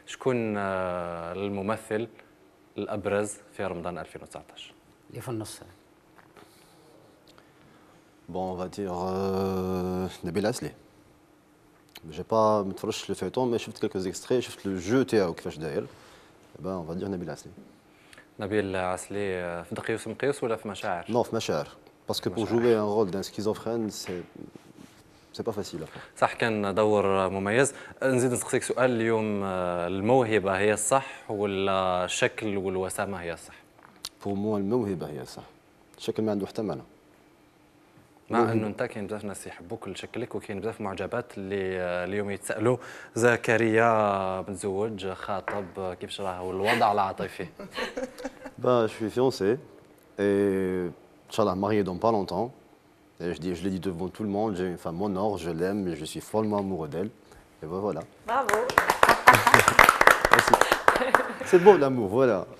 شكون الممثل الأبرز في رمضان 2019؟ اللي في النص. Bon, on va dire Nabil Asli. J'ai pas me تفرجتش le feuilleton, mais j'ai vu quelques extraits, j'ai vu le jeu تاعو كيفاش داير. On va dire Nabil Asli. نبيل عسلي في دقيوس مقيوس ولا في مشاعر؟ Non, في مشاعر. Parce que pour jouer un rôle d'un schizophrène, c'est pas facile. صح، كان دور مميز. نزيد نسقسيك سؤال اليوم، الموهبة هي الصح ولا الشكل والوسامة هي الصح؟ Pour moi الموهبة هي الصح. الشكل ما عنده حتى معنى. مع انه انت كاين بزاف ناس يحبوك لشكلك، وكاين بزاف معجبات اللي اليوم يتسالوا زكريا متزوج خاطب كيفاش راه الوضع العاطفي؟ Bah, je suis fiancé et Inch'Allah marié dans pas longtemps. Et je l'ai dit devant tout le monde, j'ai une femme en or, je l'aime et je suis follement amoureux d'elle. Et voilà. Bravo. C'est beau l'amour, voilà.